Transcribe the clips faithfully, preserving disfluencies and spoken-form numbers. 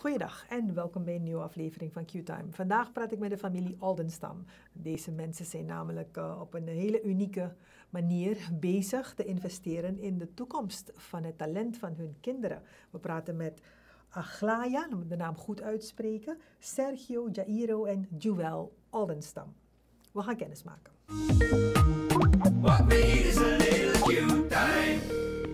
Goeiedag en welkom bij een nieuwe aflevering van Q-Time. Vandaag praat ik met de familie Oldenstam. Deze mensen zijn namelijk uh, op een hele unieke manier bezig te investeren in de toekomst van het talent van hun kinderen. We praten met Aglaya, dan moet ik de naam goed uitspreken, Sergio, Jairo en Joel Oldenstam. We gaan kennis maken. What we need is a little Q-Time.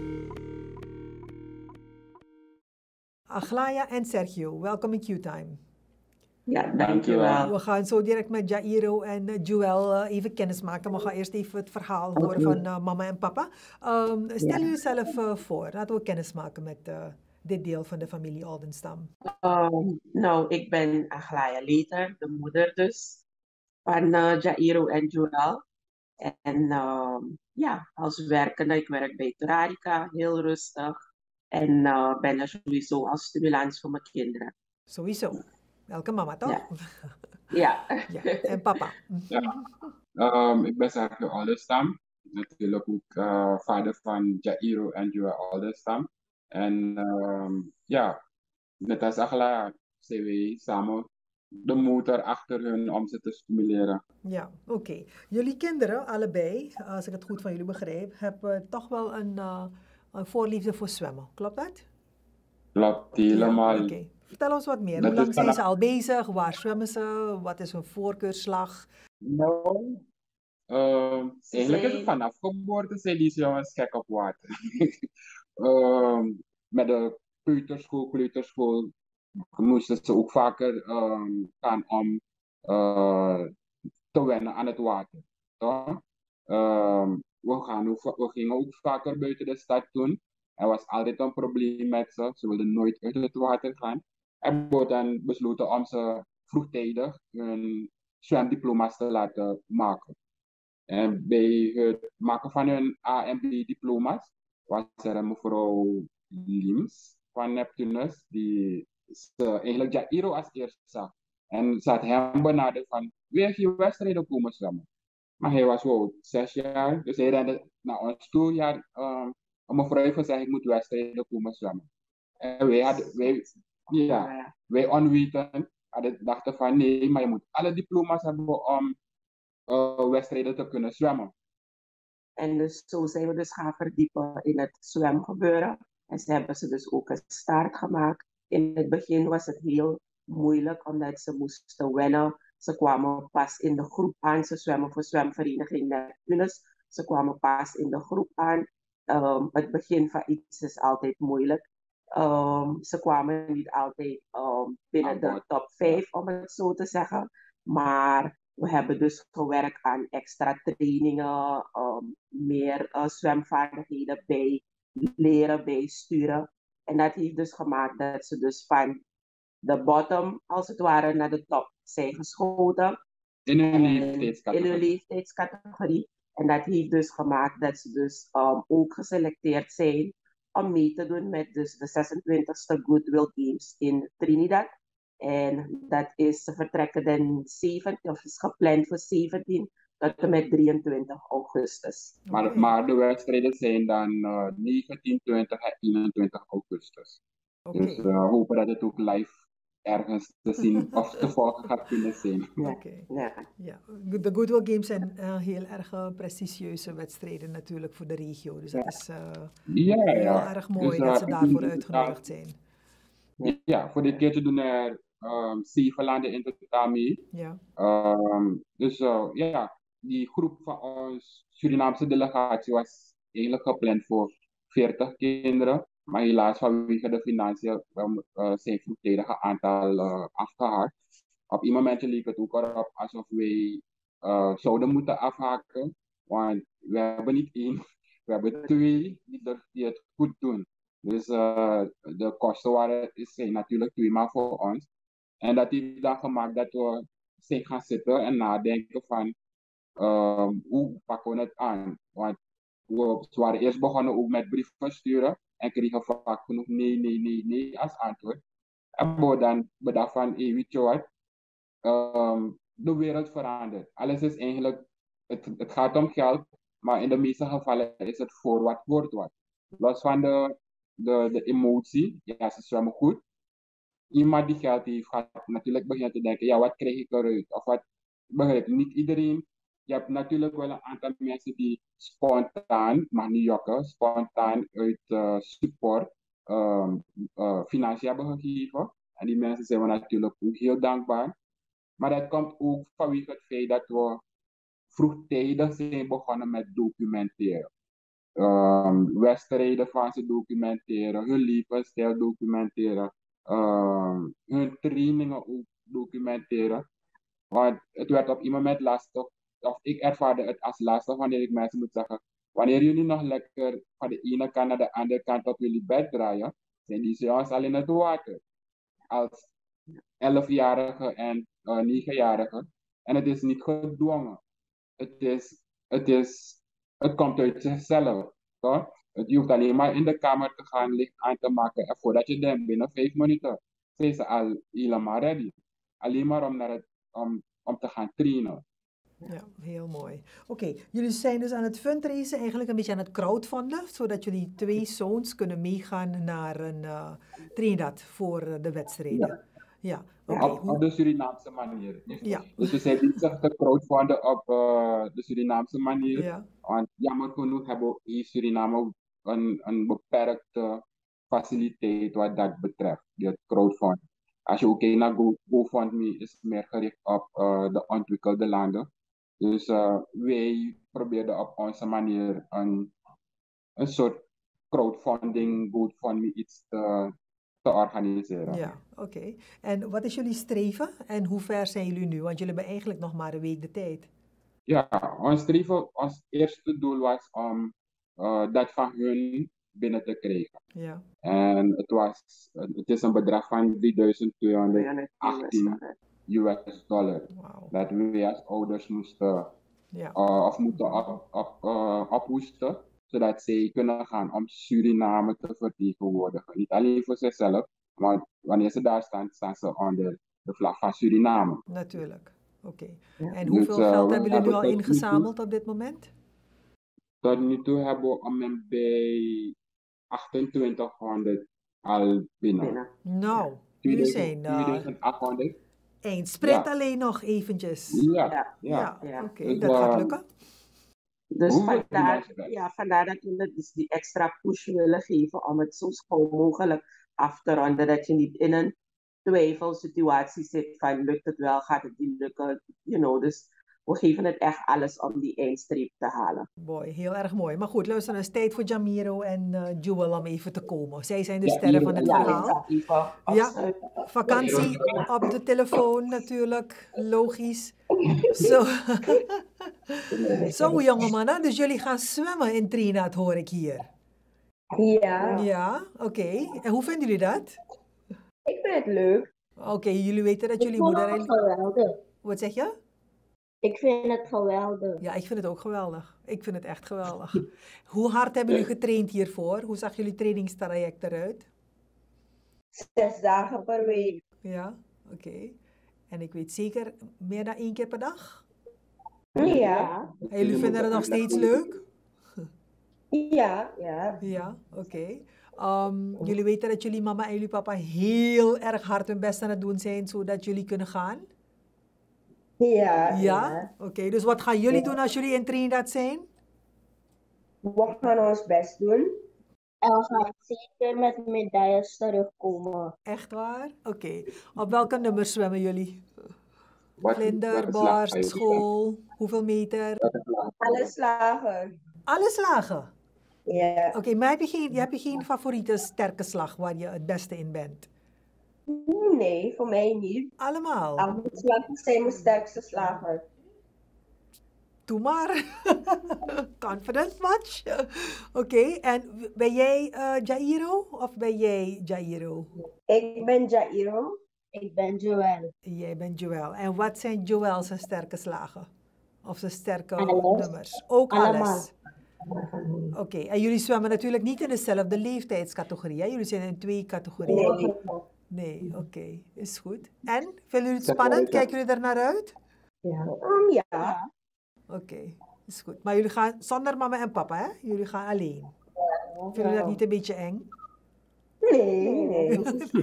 Aglaya en Sergio, welkom in Q-Time. Ja, dankjewel. We gaan zo direct met Jairo en uh, Joel uh, even kennis maken. We gaan eerst even het verhaal horen okay. van uh, mama en papa. Um, stel ja. jezelf uh, voor. Laten we kennis maken met uh, dit deel van de familie Oldenstam. Um, nou, ik ben Aglaya Leter, de moeder dus van uh, Jairo en Joel. En uh, ja, als werkende, ik werk bij Torarica, heel rustig. En uh, ben er sowieso als stimulans voor mijn kinderen. Sowieso. Elke mama, toch? Ja. ja. ja. En papa? Ja. Um, ik ben Sergio Oldenstam. Natuurlijk ook uh, vader van Jairo en Joel Oldenstam. En um, ja, net als Aglaya zijn wij samen de motor achter hun om ze te stimuleren. Ja, oké. Okay. Jullie kinderen, allebei, als ik het goed van jullie begrijp, hebben toch wel een... Uh, een voorliefde voor zwemmen, klopt dat? Klopt, helemaal. Ja, okay. Vertel ons wat meer. Dat Hoe lang zijn ze al bezig? Waar zwemmen ze? Wat is hun voorkeurslag? Nou, uh, eigenlijk is het vanaf geboorte zijn die jongens gek op water. uh, met de peuterschool, kleuterschool moesten ze ook vaker uh, gaan om uh, te wennen aan het water. Toch? Uh, We, gaan, we gingen ook vaker buiten de stad doen. Er was altijd een probleem met ze. Ze wilden nooit uit het water gaan. En we dan besloten om ze vroegtijdig hun zwemdiploma's te laten maken. En bij het maken van hun A en B diploma's was er een mevrouw Lims van Neptunus, die ze eigenlijk Jairo als eerste zag. En ze had hem benaderd van, wil je wedstrijden komen zwemmen? Maar hij was wel zes jaar, dus hij rende naar ons toe. Ja, um, om een vrouw heeft gezegd, ik moet wedstrijden komen zwemmen. En wij, hadden, wij, ja, wij onwetend hadden dachten van nee, maar je moet alle diploma's hebben om uh, wedstrijden te kunnen zwemmen. En dus zo zijn we dus gaan verdiepen in het zwemgebeuren. En ze hebben ze dus ook een start gemaakt. In het begin was het heel moeilijk, omdat ze moesten wennen. Ze kwamen pas in de groep aan. Ze zwemmen voor zwemvereniging Neptunus. Ze kwamen pas in de groep aan. Um, het begin van iets is altijd moeilijk. Um, ze kwamen niet altijd um, binnen de top vijf, om het zo te zeggen. Maar we hebben dus gewerkt aan extra trainingen, um, meer uh, zwemvaardigheden bij leren, bij sturen. En dat heeft dus gemaakt dat ze dus van de bottom, als het ware, naar de top zijn geschoten. In hun leeftijdscategorie. In hun leeftijdscategorie. En dat heeft dus gemaakt dat ze dus um, ook geselecteerd zijn om mee te doen met dus de zesentwintigste Goodwill Games in Trinidad. En dat is, ze vertrekken dan zeventien, of is gepland voor zeventien tot en met drieëntwintig augustus. Maar, okay. maar de wedstrijden zijn dan uh, negentien, twintig en eenentwintig augustus. Okay. Dus we uh, hopen dat het ook live ergens te zien of te volgen gaat kunnen zijn. Oké. Okay. Ja. Ja. De Goodwill Games zijn uh, heel erg uh, prestigieuze wedstrijden natuurlijk voor de regio. Dus dat is uh, ja, heel ja. erg mooi dus, uh, dat ze daarvoor uitgenodigd zijn. Ja, voor dit keer te doen er um, zeven landen in totaal mee. Ja. Um, dus uh, ja, die groep van ons Surinaamse delegatie was eigenlijk gepland voor veertig kinderen. Maar helaas vanwege de financiën uh, zijn vroegtijdig een aantal uh, afgehaakt. Op een moment leek het ook erop alsof wij uh, zouden moeten afhaken. Want we hebben niet één, we hebben twee die, die het goed doen. Dus uh, de kosten waren, zijn natuurlijk tweemaal voor ons. En dat heeft dan gemaakt dat we zijn gaan zitten en nadenken van uh, hoe pakken we het aan. Want we waren eerst begonnen ook met brieven sturen en kregen vaak genoeg nee, nee, nee, nee als antwoord. En we dan bedacht van, hey, weet je wat, um, de wereld verandert. Alles is eigenlijk, het, het gaat om geld, maar in de meeste gevallen is het voor wat wordt wat. Los van de, de, de emotie, ja, ze zwemmen goed, iemand die geld heeft, gaat natuurlijk beginnen te denken, ja, wat krijg ik eruit? Of wat, begrijp je, niet iedereen. Je hebt natuurlijk wel een aantal mensen die spontaan, mag niet jokken, spontaan uit uh, support um, uh, financiën hebben gegeven. En die mensen zijn we natuurlijk ook heel dankbaar. Maar dat komt ook vanwege het feit dat we vroegtijdig zijn begonnen met documenteren. Um, wedstrijden van ze documenteren, hun levensstijl documenteren, um, hun trainingen ook documenteren. Want het werd op een moment lastig, of ik ervaarde het als lastig wanneer ik mensen moet zeggen, wanneer jullie nog lekker van de ene kant naar de andere kant op jullie bed draaien, zijn die jongens al in het water. Als elfjarige en uh, negenjarige. En het is niet gedwongen. Het is, het is, het komt uit zichzelf. Toch? Het, je hoeft alleen maar in de kamer te gaan, licht aan te maken. En voordat je denkt, binnen vijf minuten, zijn ze al helemaal ready. Alleen maar om, naar het, om, om te gaan trainen. Ja, heel mooi. Oké, okay, jullie zijn dus aan het fundraisen, eigenlijk een beetje aan het crowdfunden, zodat jullie twee zoons kunnen meegaan naar een uh, Trinidad voor uh, de wedstrijden. Ja. Ja, okay. Op, op de Surinaamse manier. Ja. Dus we zijn bezig te crowdfunden op uh, de Surinaamse manier. Ja. Want jammer genoeg hebben we Suriname een, een beperkte faciliteit wat dat betreft, het crowdfunding. Als je ook kijkt naar Go, GoFundMe, is meer gericht op uh, de ontwikkelde landen. Dus uh, wij proberen op onze manier een, een soort crowdfunding, GoFundMe iets te, te organiseren. Ja, oké. Okay. En wat is jullie streven en hoe ver zijn jullie nu? Want jullie hebben eigenlijk nog maar een week de tijd. Ja, ons streven, ons eerste doel was om uh, dat van hun binnen te krijgen. Ja. En het, was, het is een bedrag van drieduizend tweehonderdachttien U S dollar. Wow. Dat we als ouders moesten ja. uh, of moeten op, op, uh, ophoesten, zodat zij kunnen gaan om Suriname te vertegenwoordigen. Niet alleen voor zichzelf, maar wanneer ze daar staan, staan ze onder de vlag van Suriname. Natuurlijk. Oké. Okay. Ja. En hoeveel dus, uh, geld hebben jullie nu al ingezameld op dit moment? Tot nu toe hebben we om en bij achtentwintighonderd al binnen. Nou, jullie zijn uh, tweeduizend achthonderd. Eén sprint ja. alleen nog eventjes. Ja, ja. ja. ja. Oké, okay, dus, dat uh, gaat lukken. Dus vandaar, ja, vandaar dat we dus die extra push willen geven om het zo schoon mogelijk af te ronden. Dat je niet in een twijfelsituatie zit van lukt het wel, gaat het niet lukken. You know, dus we geven het echt alles om die eindstreep te halen. Mooi, heel erg mooi. Maar goed, luister, het is tijd voor Jamiro en uh, Jewel om even te komen. Zij zijn de sterren ja, van het ja, verhaal. Ja, ja, vakantie op de telefoon natuurlijk, logisch. Zo, so, jongeman, dus jullie gaan zwemmen in Trinidad, hoor ik hier. Ja. Ja, oké. Okay. En hoe vinden jullie dat? Ik vind het leuk. Oké, okay, jullie weten dat jullie ik moeder... Ik vind het geweldig. Wat zeg je? Ik vind het geweldig. Ja, ik vind het ook geweldig. Ik vind het echt geweldig. Hoe hard hebben jullie getraind hiervoor? Hoe zag jullie trainingstraject eruit? Zes dagen per week. Ja, oké. Okay. En ik weet zeker meer dan één keer per dag? Ja. En jullie vinden het nog steeds leuk? Ja, ja. Ja, oké. Okay. Um, jullie weten dat jullie mama en jullie papa heel erg hard hun best aan het doen zijn, zodat jullie kunnen gaan? Ja. Ja? ja. Oké, okay, dus wat gaan jullie ja. doen als jullie in Trinidad zijn? We gaan ons best doen. En we gaan zeker met medailles terugkomen. Echt waar? Oké. Okay. Op welke nummers zwemmen jullie? Vlinder, barst, school, hoeveel meter? Alle slagen. Alle slagen? Ja. Oké, okay, maar heb je, geen, heb je geen favoriete sterke slag waar je het beste in bent? Nee, voor mij niet. Allemaal? Alle slagen zijn mijn sterkste slagen. Doe maar. Confident much? Oké, okay. En ben jij uh, Jairo of ben jij Jairo? Ik ben Jairo. Ik ben Joël. Jij bent Joël. En wat zijn Joël's sterke slagen? Of zijn sterke alles. nummers? Ook Allemaal. Alles? Oké, okay. En jullie zwemmen natuurlijk niet in dezelfde leeftijdscategorie, hè? Jullie zijn in twee categorieën. Nee. Nee, oké. Okay. Is goed. En? Vinden jullie het spannend? Kijken jullie er naar uit? Ja. Um, ja. Oké, okay. Is goed. Maar jullie gaan zonder mama en papa, hè? Jullie gaan alleen. Vinden jullie dat niet een beetje eng? Nee, nee.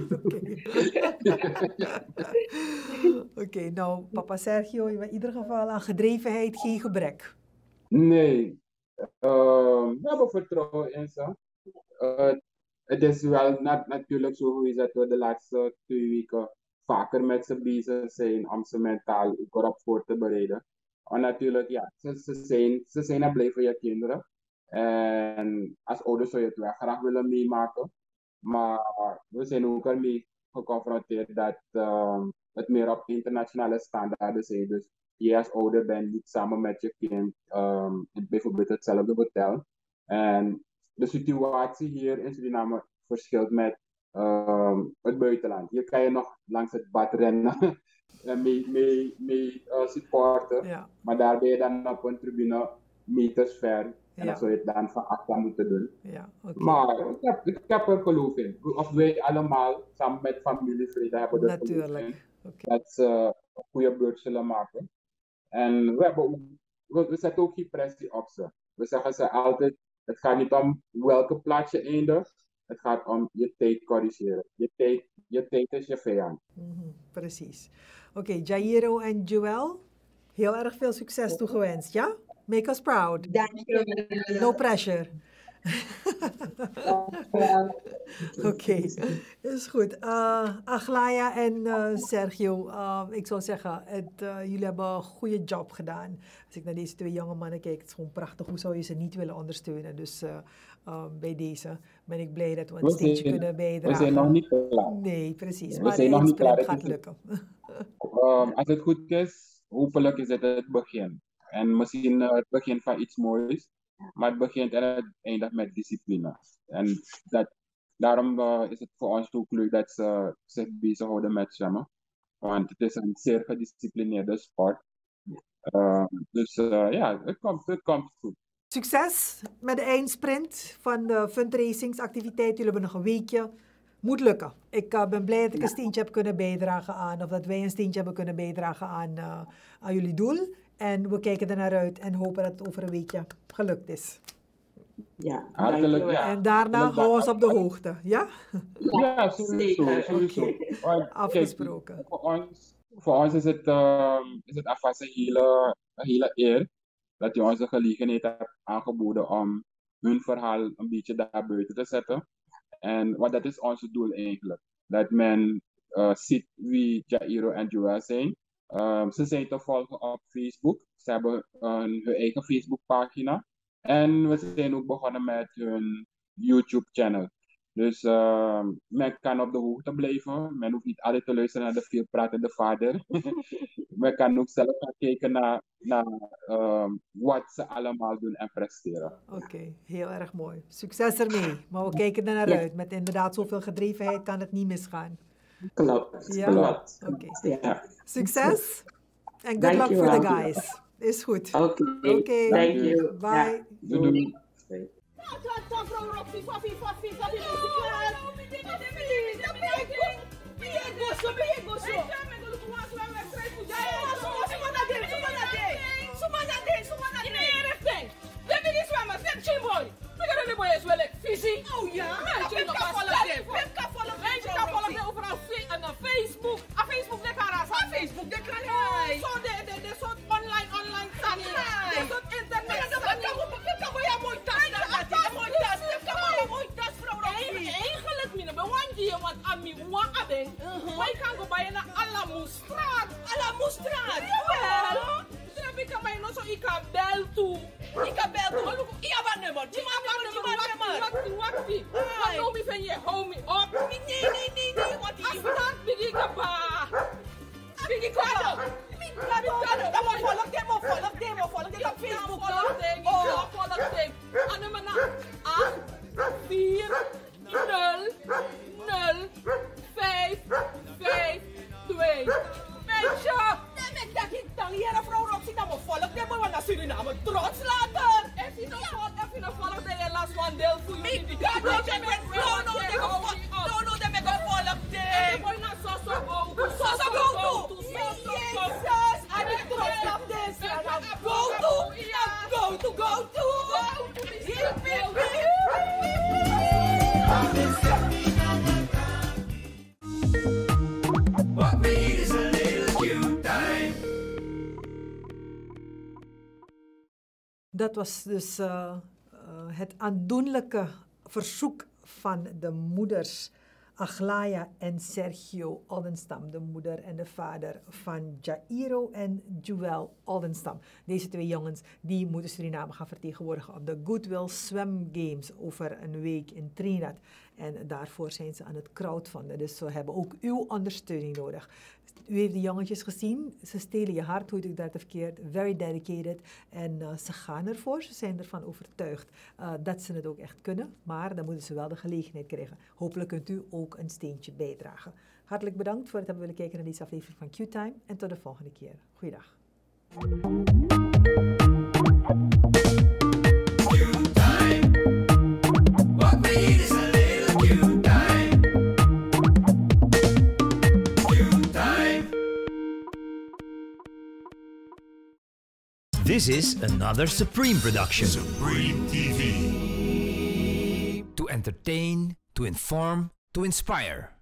Oké, okay, nou, papa Sergio, in ieder geval aan gedrevenheid geen gebrek. Nee, uh, we hebben vertrouwen in ze. Uh, het is wel nat natuurlijk zo geweest dat we de laatste twee weken vaker met ze bezig zijn om ze mentaal erop voor te bereiden. Maar natuurlijk, ja, ze, ze, zijn, ze zijn er blij voor je kinderen. En als ouders zou je het wel graag willen meemaken. Maar we zijn ook ermee geconfronteerd dat uh, het meer op internationale standaarden is. Dus je als ouder bent niet samen met je kind um, in bijvoorbeeld hetzelfde hotel. En de situatie hier in Suriname verschilt met um, het buitenland. Hier kan je nog langs het bad rennen en mee, mee, mee uh, supporten. Ja. Maar daar ben je dan op een tribune meters ver. En Ja. dan zou je het dan van achter moeten doen. Ja, okay. Maar ik heb, ik heb er geloof in. Of wij allemaal samen met familie vrede hebben er geloof in. Natuurlijk. Okay. Dat ze een goede beurt zullen maken. En we, hebben ook, we, we zetten ook geen pressie op ze. We zeggen ze altijd, het gaat niet om welke plaats je eindigt. Het gaat om je tijd corrigeren. Je tijd, je tijd is je vijand. Mm-hmm, precies. Oké, okay, Jairo en Joel, heel erg veel succes toegewenst, ja? Make us proud. Dankjewel. No pressure. Oké, okay. Is goed. Uh, Aglaya en uh, Sergio, uh, ik zou zeggen, het, uh, jullie hebben een goede job gedaan. Als ik naar deze twee jonge mannen kijk, het is gewoon prachtig. Hoe zou je ze niet willen ondersteunen? Dus uh, uh, bij deze ben ik blij dat we een we steentje zijn, kunnen bijdragen. We zijn nog niet klaar. Nee, precies. We maar zijn nog niet klaar. Het gaat is, lukken. um, als het goed is, hopelijk is het het begin. En misschien uh, het begin van iets moois. Maar het begint en het eindigt met discipline. En dat, daarom uh, is het voor ons ook leuk dat ze zich bezighouden met zwemmen. Want het is een zeer gedisciplineerde sport. Uh, dus uh, ja, het komt, het komt goed. Succes met de eindsprint van de fundraisingsactiviteit. Jullie hebben nog een weekje. Moet lukken. Ik uh, ben blij dat ik een steentje heb kunnen bijdragen aan, of dat wij een steentje hebben kunnen bijdragen aan, uh, aan jullie doel. En we kijken er naar uit en hopen dat het over een weekje gelukt is. Ja, hartelijk ja. En daarna hou ons op de hoogte, ja? Ja, sowieso. sowieso. Okay. Afgesproken. Kijk, voor, ons, voor ons is het, uh, is het alvast een hele, een hele eer dat je ons de gelegenheid hebt aangeboden om hun verhaal een beetje daar buiten te zetten. En wat dat is ons doel eigenlijk. Dat men uh, ziet wie Jairo en Joel zijn. Um, ze zijn te volgen op Facebook. Ze hebben uh, hun eigen Facebookpagina. En we zijn ook begonnen met hun YouTube-channel. Dus uh, men kan op de hoogte blijven. Men hoeft niet altijd te luisteren naar de veelpratende vader. Men kan ook zelf gaan kijken naar, naar um, wat ze allemaal doen en presteren. Oké, okay, heel erg mooi. Succes ermee. Maar we kijken er naar ja. uit. Met inderdaad zoveel gedrevenheid kan het niet misgaan. Klopt. Ja? Klopt. Okay. Ja. Succes. En good luck for the guys. Is goed. Oké. Okay. Okay. Thank you. Bye. Doei. Doei. Oh ja, ik kan volgen dit. Ik kan volgen dit. Ik kan volgen dit overal op Facebook. Op Facebook de karas. Op Facebook de karas. Zo de de de soort online online tani. De soort internet. Ik kan wel ja mooi tas. Ik kan mooi tas. Ik kan wel mooi tas vrouw. Eigenlijk mine be wan die wat aan mi wan aben. Wij kan go dat was dus uh, uh, het aandoenlijke verzoek van de moeders Aglaya en Sergio Oldenstam, de moeder en de vader van Jairo en Joel Oldenstam. Deze twee jongens die moeten Suriname gaan vertegenwoordigen op de Goodwill Swim Games over een week in Trinidad. En daarvoor zijn ze aan het crowdfunden. Dus ze hebben ook uw ondersteuning nodig. U heeft de jongetjes gezien. Ze stelen je hart, hoe ik dat verkeerd. Very dedicated. En uh, ze gaan ervoor. Ze zijn ervan overtuigd uh, dat ze het ook echt kunnen. Maar dan moeten ze wel de gelegenheid krijgen. Hopelijk kunt u ook een steentje bijdragen. Hartelijk bedankt voor het hebben willen kijken naar deze aflevering van Q-Time. En tot de volgende keer. Goeiedag. This is another Supreme production. Supreme T V. To entertain, to inform, to inspire.